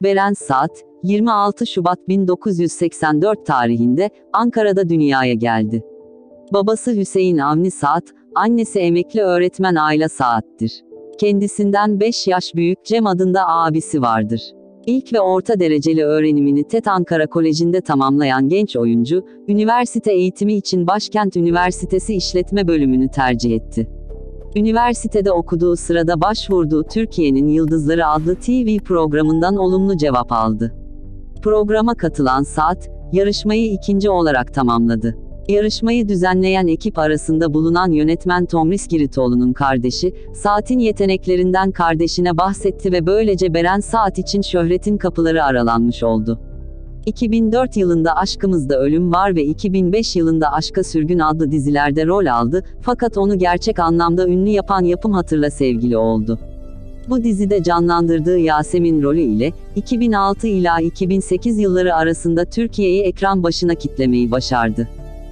Beren Saat, 26 Şubat 1984 tarihinde Ankara'da dünyaya geldi. Babası Hüseyin Avni Saat, annesi emekli öğretmen Ayla Saat'tir. Kendisinden 5 yaş büyük Cem adında abisi vardır. İlk ve orta dereceli öğrenimini TED Ankara Koleji'nde tamamlayan genç oyuncu, üniversite eğitimi için Başkent Üniversitesi İşletme Bölümünü tercih etti. Üniversitede okuduğu sırada başvurduğu Türkiye'nin Yıldızları adlı TV programından olumlu cevap aldı. Programa katılan Saat, yarışmayı ikinci olarak tamamladı. Yarışmayı düzenleyen ekip arasında bulunan yönetmen Tomris Giritoğlu'nun kardeşi, Saat'in yeteneklerinden kardeşine bahsetti ve böylece Beren Saat için şöhretin kapıları aralanmış oldu. 2004 yılında Aşkımızda Ölüm Var ve 2005 yılında Aşka Sürgün adlı dizilerde rol aldı, fakat onu gerçek anlamda ünlü yapan yapım Hatırla Sevgili oldu. Bu dizide canlandırdığı Yasemin rolü ile, 2006 ila 2008 yılları arasında Türkiye'yi ekran başına kitlemeyi başardı.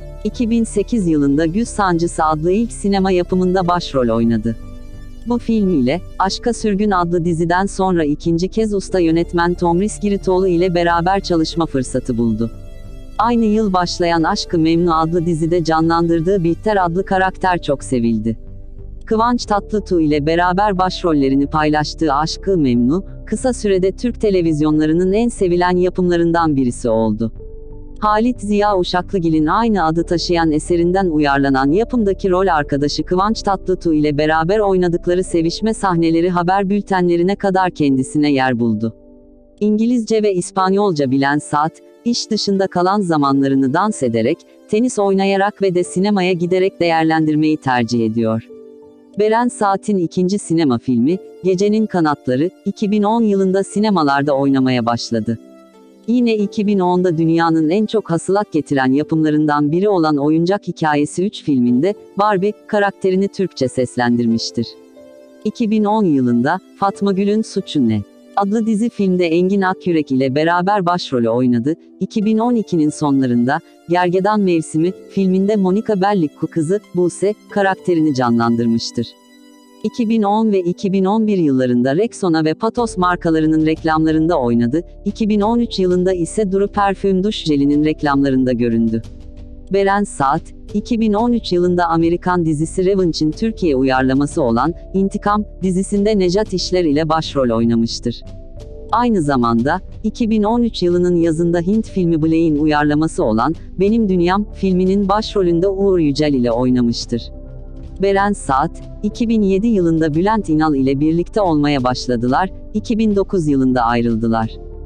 2008 yılında Güz Sancısı adlı ilk sinema yapımında başrol oynadı. Bu film ile, Aşka Sürgün adlı diziden sonra ikinci kez usta yönetmen Tomris Giritoğlu ile beraber çalışma fırsatı buldu. Aynı yıl başlayan Aşk-ı Memnu adlı dizide canlandırdığı Bihter adlı karakter çok sevildi. Kıvanç Tatlıtuğ ile beraber başrollerini paylaştığı Aşk-ı Memnu, kısa sürede Türk televizyonlarının en sevilen yapımlarından birisi oldu. Halit Ziya Uşaklıgil'in aynı adı taşıyan eserinden uyarlanan yapımdaki rol arkadaşı Kıvanç Tatlıtuğ ile beraber oynadıkları sevişme sahneleri haber bültenlerine kadar kendisine yer buldu. İngilizce ve İspanyolca bilen Saat, iş dışında kalan zamanlarını dans ederek, tenis oynayarak ve de sinemaya giderek değerlendirmeyi tercih ediyor. Beren Saat'in ikinci sinema filmi, Gecenin Kanatları, 2010 yılında sinemalarda oynamaya başladı. Yine 2010'da dünyanın en çok hasılat getiren yapımlarından biri olan Oyuncak Hikayesi 3 filminde, Barbie, karakterini Türkçe seslendirmiştir. 2010 yılında, Fatma Gül'ün Suçu Ne? Adlı dizi filmde Engin Akyürek ile beraber başrolü oynadı. 2012'nin sonlarında, Gergedan Mevsimi, filminde Monica Bellico kızı, Buse, karakterini canlandırmıştır. 2010 ve 2011 yıllarında Rexona ve Patos markalarının reklamlarında oynadı, 2013 yılında ise Duru Parfüm Duş Jeli'nin reklamlarında göründü. Beren Saat, 2013 yılında Amerikan dizisi Revanche'in Türkiye uyarlaması olan İntikam dizisinde Nejat İşler ile başrol oynamıştır. Aynı zamanda, 2013 yılının yazında Hint filmi Black'in uyarlaması olan Benim Dünyam filminin başrolünde Uğur Yücel ile oynamıştır. Beren Saat, 2007 yılında Bülent İnal ile birlikte olmaya başladılar, 2009 yılında ayrıldılar.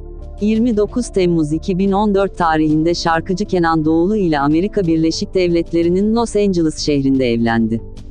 29 Temmuz 2014 tarihinde şarkıcı Kenan Doğulu ile Amerika Birleşik Devletleri'nin Los Angeles şehrinde evlendi.